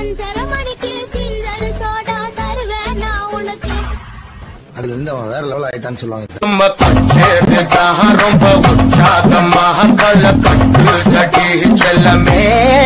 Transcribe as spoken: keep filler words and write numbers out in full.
அஞ்சரை மணிக்கு சிந்தரு சோடா தருவேன் நான் உனக்கு. அதுல இருந்து அவன் வேற லெவல் ஆயிட்டான்னு சொல்லுவாங்க. ரொம்ப உற்சாகமாக கல கட்டு கட்டி செல்லமே